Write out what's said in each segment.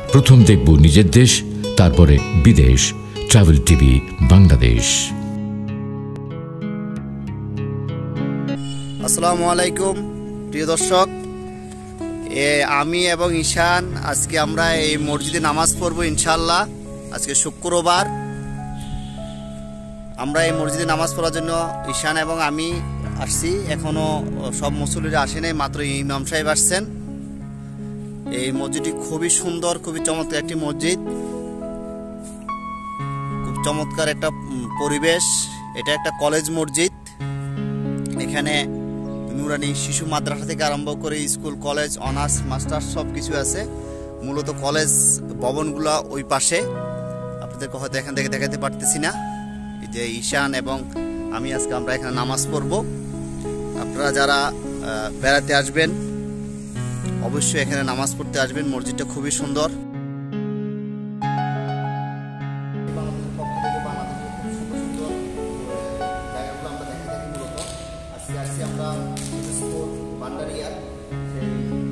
প্রথম দেখব নিজের দেশ, তারপরে বিদেশ। Travel TV Bangladesh. আসসালামু আলাইকুম প্রিয় দর্শক, আমি এবং ঈশান আজকে আমরা এই মসজিদে নামাজ পড়ব ইনশাআল্লাহ। আজকে শুক্রবার। আমরা এই মসজিদে নামাজ পড়ার জন্য ঈশান এবং আমি আসছি। এখনো সব মুসল্লিরা আসে নাই, মাত্র ইমাম সাহেব আসছেন। এই মসজিদটি খুবই সুন্দর, খুবই চমৎকার একটি মসজিদ, খুব চমৎকার একটা পরিবেশ। এটা একটা কলেজ মসজিদ। এখানে নুরানি শিশু মাদ্রাসা থেকে আরম্ভ করে স্কুল, কলেজ, অনার্স, মাস্টার্স সব কিছু আছে। মূলত কলেজ ভবনগুলো ওই পাশে, আপনাদেরকে হয়তো এখান থেকে দেখাতে পারতেছি না। এই যে ঈশান এবং আমি আজকে আমরা এখানে নামাজ পড়ব। আপনারা যারা বেড়াতে আসবেন অবশ্যই এখানে নামাজ পড়তে আসবেন। মসজিদটা খুবই সুন্দর। আমরা bhandaria সেই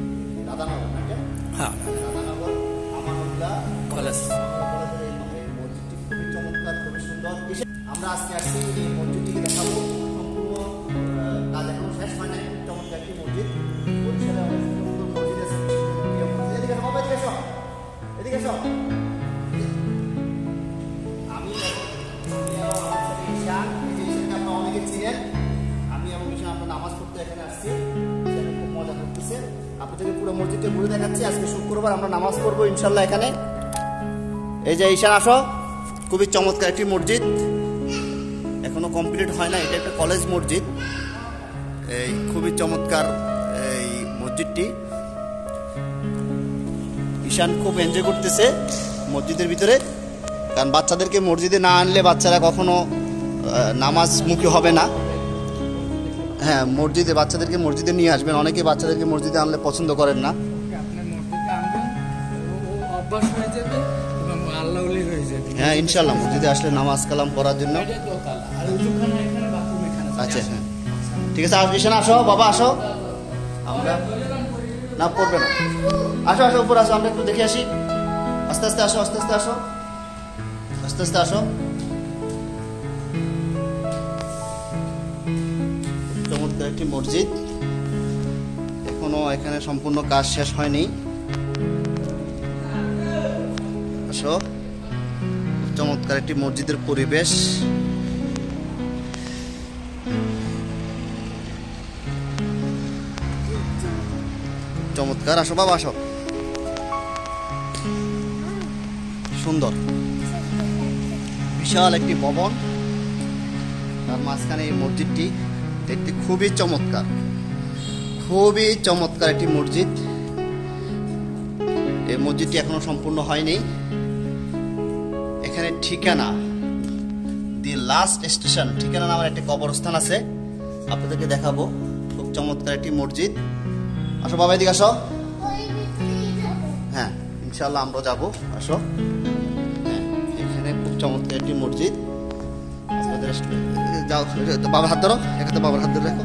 দাদানগর আমানুল্লাহ কলেজ মসজিদটি খুবই চমৎকার, খুবই সুন্দর। আমরা আজকে আসছি এই মসজিদটিকে দেখাবো। সম্পূর্ণ কাজ এখনো শেষ হয় নাই। চমৎকার একটি মসজিদ। বরিশালে অনেক সুন্দর মসজিদ আছে। এদিকে এসো, এদিকে এসো। আমি ঈশান, আপনারা অনেকে চিনেন। আমি এবং ঈশান আমরা নামাজ পড়তে এখানে আসছি। খুব মজা করতেছে। আপনাদেরকে পুরো মসজিদটা ঘুরে দেখাচ্ছি। আজকে শুক্রবার আমরা নামাজ পড়বো ইনশাল্লাহ এখানে। এই যে ঈশান আসো, খুবই চমৎকার একটি মসজিদ, এখনো কমপ্লিট হয় না। এটা একটা কলেজ মসজিদ। এই খুবই চমৎকার এই মসজিদটি। ঈশান খুব এনজয় করতেছে মসজিদের ভিতরে, কারণ বাচ্চাদেরকে মসজিদে না আনলে বাচ্চারা কখনো নামাজমুখী হবে না। হ্যাঁ, মসজিদে বাচ্চাদেরকে মসজিদে নিয়ে আসবেন। অনেকে বাচ্চাদেরকে মসজিদে আনলে পছন্দ করেন না। হ্যাঁ, ইনশাল্লাহ মসজিদে আসলে নামাজ কালাম পড়ার জন্য। আচ্ছা, হ্যাঁ, ঠিক আছে। ঈশান আসো, বাবা আসো। আমরা না পড়বে না, আসো আসো, উপর আসো, আমরা একটু দেখে আসি। আস্তে আস্তে আসো, আস্তে আস্তে আসো, আস্তে আস্তে আসো। চমৎকার একটি মসজিদ, এখনো এখানে সম্পূর্ণ কাজ শেষ হয়নি। আসো, চমৎকার একটি মসজিদের পরিবেশ। চমৎকার, আসো বাবা আসো। সুন্দর বিশাল একটি ভবন, তার মাঝখানে এই মসজিদটি দেখতে খুবই চমৎকার, খুবই চমৎকার একটি মসজিদ। এই মসজিদটি এখনো সম্পূর্ণ হয়নি। এখানে ঠিকানা, দি লাস্ট স্টেশন, ঠিকানা নামের একটি কবরস্থান আছে, আপনাদেরকে দেখাবো। খুব চমৎকার একটি মসজিদ। আসো বাবা, এদিকে আসো। হ্যাঁ, ইনশাল্লাহ আমরা যাবো। আসো। হ্যাঁ, এখানে খুব চমৎকার একটি মসজিদ। আপনাদের যাও, বাবার হাত ধরো, এখানে বাবার হাত ধরে রাখো।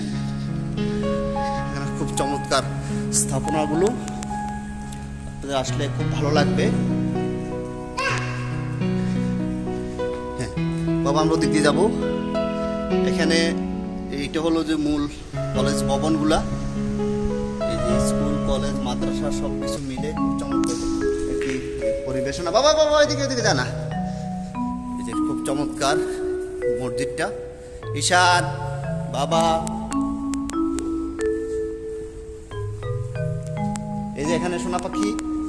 এখানে খুব চমৎকার স্থাপনাগুলো, আপনাদের আসলে খুব ভালো লাগবে। হ্যাঁ বাবা, আমরা দিক দিয়ে যাবো। এখানে এইটা হলো যে মূল কলেজ ভবনগুলা, এই যে স্কুল, কলেজ, মাদ্রাসা সবকিছু মিলে খুব চমৎকার একটি পরিবেশনা। বাবা বাবা, এদিকে এদিকে জানা। এই যে খুব চমৎকার মসজিদটা। ঈশান বাবা, এই যে এখানে সোনা পাখি।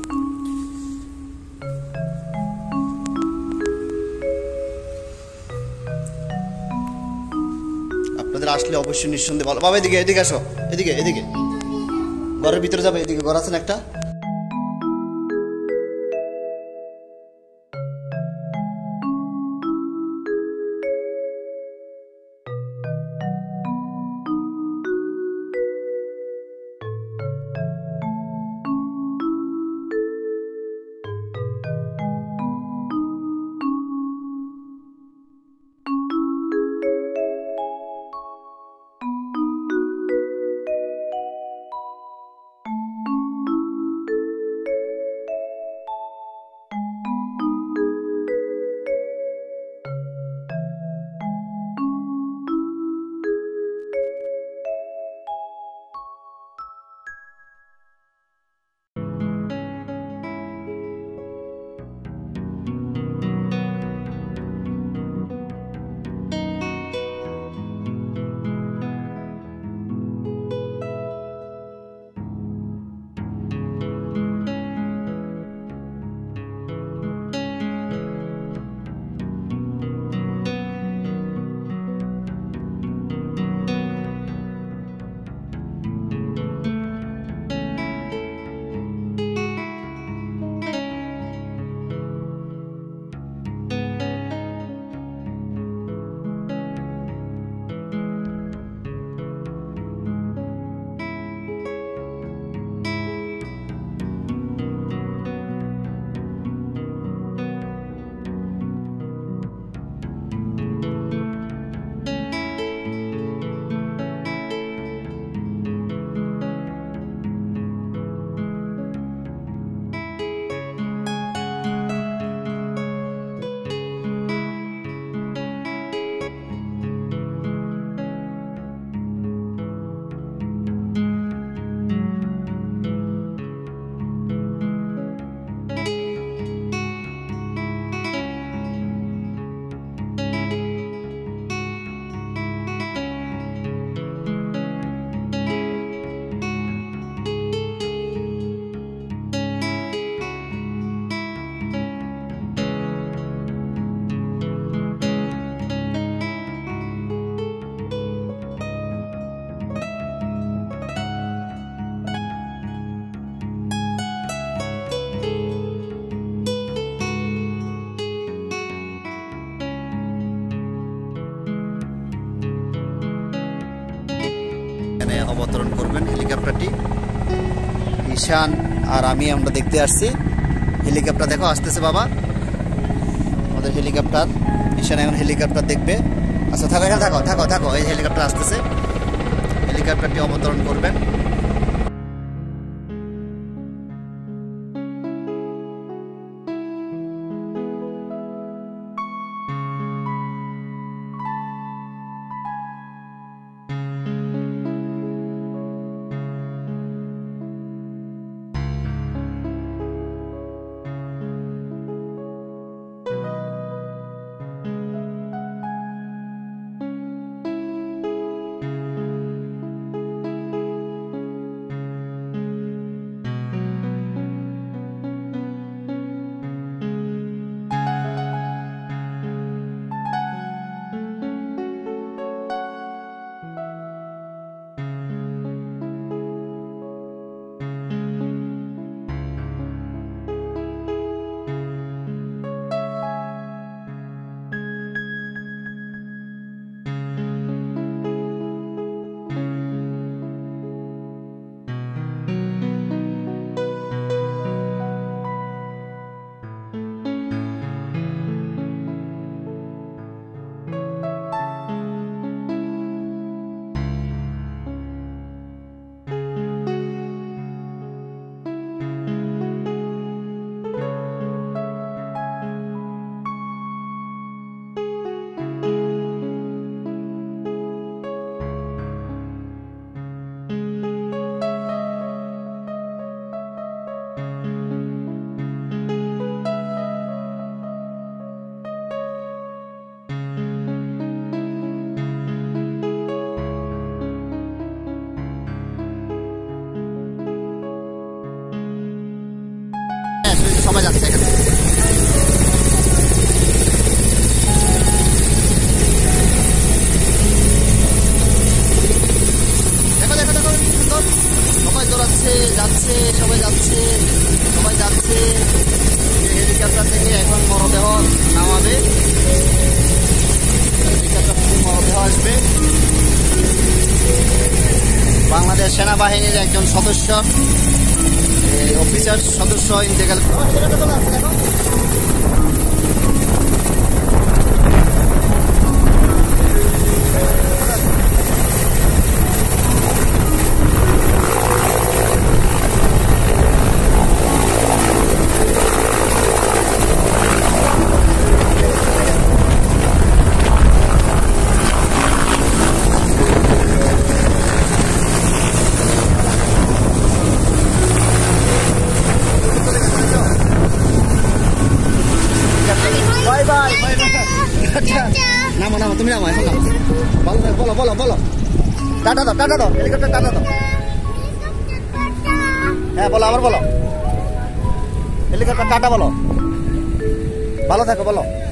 আপনাদের আসলে অবশ্যই নিঃসন্দেহে ভালো। বাবা এদিকে এদিকে আসো, এদিকে এদিকে, ঘরের ভিতরে যাবে। এদিকে ঘর আছে না একটা। অবতরণ করবেন হেলিকপ্টারটি। ঈশান আর আমরা দেখতে আসছি হেলিকপ্টার। দেখো আসতেছে বাবা আমাদের হেলিকপ্টার। ঈশান এখন হেলিকপ্টার দেখবে। আচ্ছা থাকো, এখানে থাকো থাকো থাকো, এই হেলিকপ্টার আসতেছে, হেলিকপ্টারটি অবতরণ করবেন। সবাই যাচ্ছে এখানে। দেখো দেখো দেখো সুন্দর, সবাই দৌড়াচ্ছে, যাচ্ছে, সবাই যাচ্ছে, সবাই যাচ্ছে। হেলিকপ্টার থেকে এখন মরদেহ নামাবে, হেলিকপ্টার থেকে মরদেহ আসবে। বাংলাদেশ সেনাবাহিনীর একজন সদস্য, অফিসার সদস্য ইন্তেকাল। নামো নামো, তুমি নামো, এখন নামো। বলো বলো বলো, টাটা দাও, টাটা দাও, হেলিকপ্টার টাটা দাও। হ্যাঁ বলো, আবার বলো, হেলিকপ্টার টাটা বলো, ভালো থাকো বলো।